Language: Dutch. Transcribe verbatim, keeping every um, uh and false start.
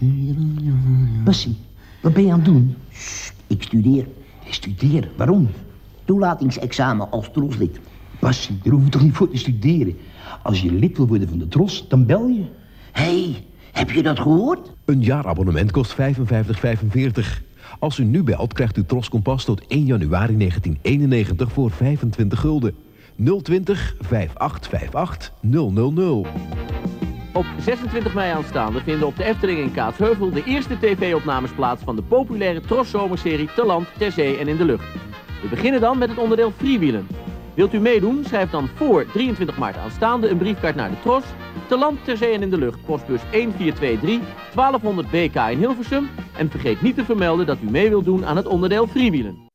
Bassie, wat ben je aan het doen? Sst, ik studeer. Studeren, waarom? Toelatingsexamen als troslid. Bassie, daar hoef je toch niet voor te studeren? Als je lid wil worden van de Tros, dan bel je. Hé, hey, heb je dat gehoord? Een jaarabonnement kost vijfenvijftig vijfenveertig. Als u nu belt, krijgt u Tros Kompas tot één januari negentien eenennegentig voor vijfentwintig gulden. nul twintig vijf acht vijf acht nul nul nul. Op zesentwintig mei aanstaande vinden op de Efteling in Kaatsheuvel de eerste tv-opnames plaats van de populaire Tros zomerserie Te land, ter zee en in de lucht. We beginnen dan met het onderdeel freewheelen. Wilt u meedoen? Schrijf dan voor drieëntwintig maart aanstaande een briefkaart naar de Tros. Te land, ter zee en in de lucht, postbus één vier twee drie, twaalfhonderd B K in Hilversum. En vergeet niet te vermelden dat u mee wilt doen aan het onderdeel freewheelen.